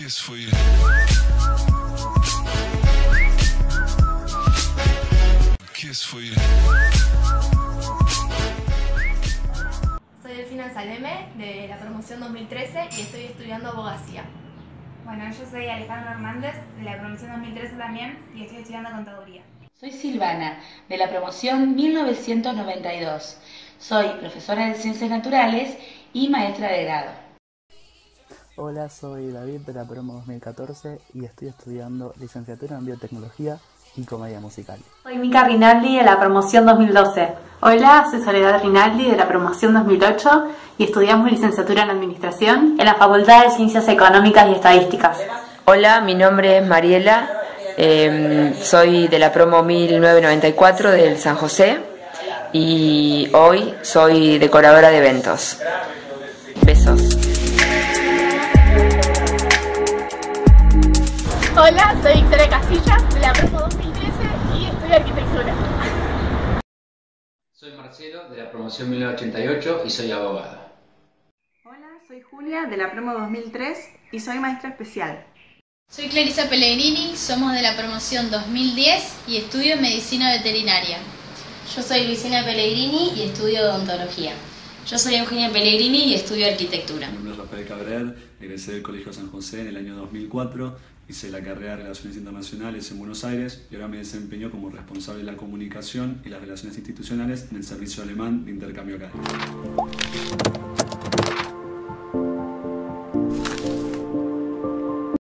kiss for you. Kiss for you. Soy Delfina Saleme, de la promoción 2013 y estoy estudiando abogacía. Bueno, yo soy Alejandra Hernández, de la promoción 2013 también, y estoy estudiando contaduría. Soy Silvana, de la promoción 1992. Soy profesora de Ciencias Naturales y maestra de grado. Hola, soy David de la promo 2014 y estoy estudiando licenciatura en biotecnología y comedia musical. Soy Mica Rinaldi de la promoción 2012. Hola, soy Soledad Rinaldi de la promoción 2008 y estudiamos licenciatura en Administración en la Facultad de Ciencias Económicas y Estadísticas. Hola, mi nombre es Mariela, soy de la promo 1994 del San José y hoy soy decoradora de eventos. Besos. Hola, soy Victoria Casillas, de la promo 2013 y estudio arquitectura. Soy Marcelo, de la promoción 1988 y soy abogado. Hola, soy Julia, de la promo 2003 y soy maestra especial. Soy Clarisa Pellegrini, somos de la promoción 2010 y estudio medicina veterinaria. Yo soy Luisina Pellegrini y estudio odontología. Yo soy Eugenia Pellegrini y estudio arquitectura. Mi nombre es Rafael Cabrera, egresé del Colegio San José en el año 2004, hice la carrera de Relaciones Internacionales en Buenos Aires y ahora me desempeño como responsable de la comunicación y las relaciones institucionales en el Servicio Alemán de Intercambio Académico.